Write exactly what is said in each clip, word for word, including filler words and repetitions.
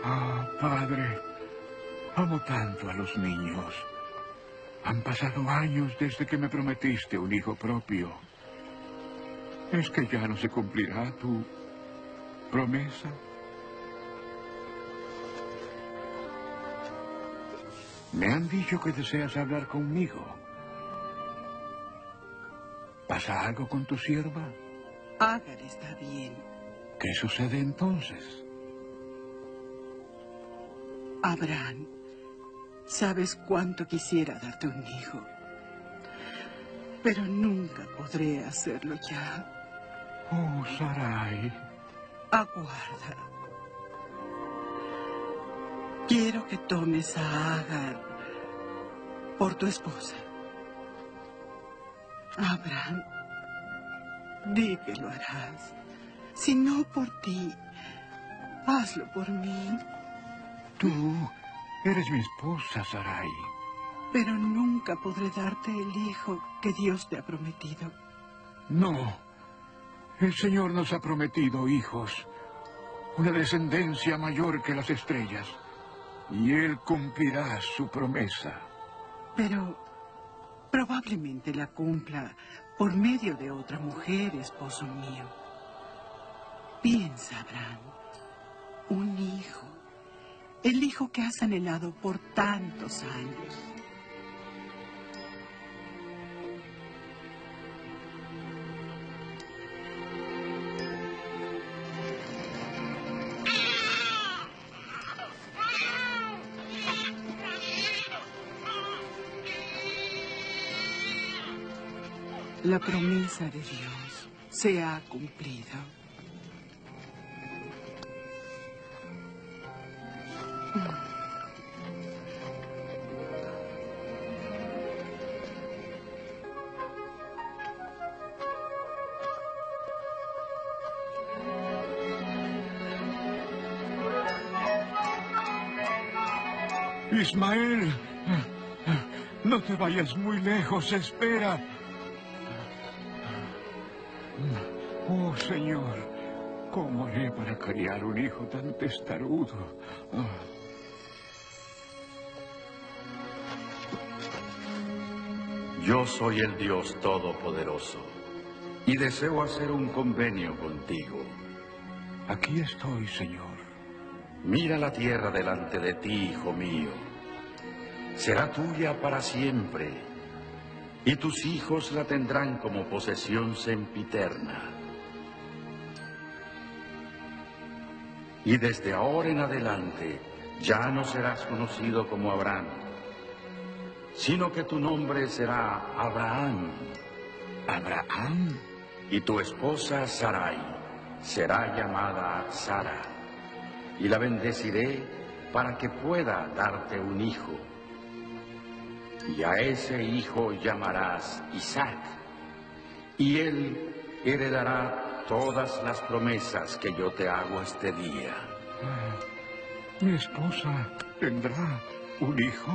Ah, padre, amo tanto a los niños. Han pasado años desde que me prometiste un hijo propio. ¿Es que ya no se cumplirá tu promesa? Me han dicho que deseas hablar conmigo. ¿Pasa algo con tu sierva? Agar está bien. ¿Qué sucede entonces? Abraham, sabes cuánto quisiera darte un hijo, pero nunca podré hacerlo ya. Oh, Sarai. Aguarda. Quiero que tomes a Agar por tu esposa. Abraham, di que lo harás. Si no por ti, hazlo por mí. Tú eres mi esposa, Sarai. Pero nunca podré darte el hijo que Dios te ha prometido. No. El Señor nos ha prometido hijos, una descendencia mayor que las estrellas, y Él cumplirá su promesa. Pero probablemente la cumpla por medio de otra mujer, esposo mío. Piensa, Abraham, un hijo, el hijo que has anhelado por tantos años. La promesa de Dios se ha cumplido. Ismael, no te vayas muy lejos, espera. Oh, Señor, ¿cómo haré para criar un hijo tan testarudo? Yo soy el Dios Todopoderoso y deseo hacer un convenio contigo. Aquí estoy, Señor. Mira la tierra delante de ti, hijo mío. Será tuya para siempre, y tus hijos la tendrán como posesión sempiterna. Y desde ahora en adelante ya no serás conocido como Abraham, sino que tu nombre será Abraham. ¿Abraham? Y tu esposa Sarai será llamada Sara, y la bendeciré para que pueda darte un hijo. Y a ese hijo llamarás Isaac, y él heredará todas las promesas que yo te hago este día. Mi esposa tendrá un hijo.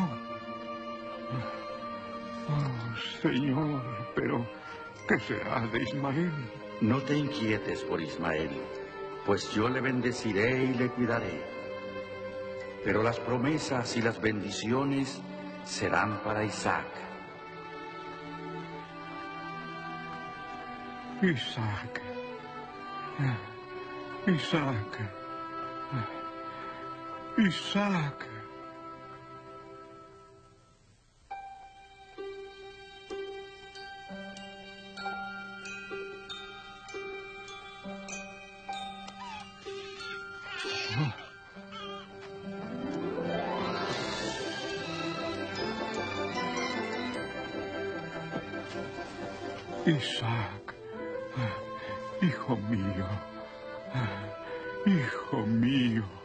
Oh, Señor, pero ¿qué será de Ismael? No te inquietes por Ismael, pues yo le bendeciré y le cuidaré. Pero las promesas y las bendiciones serán para Isaac. Isaac. Isaac. Isaac. Isaac, hijo mío, hijo mío.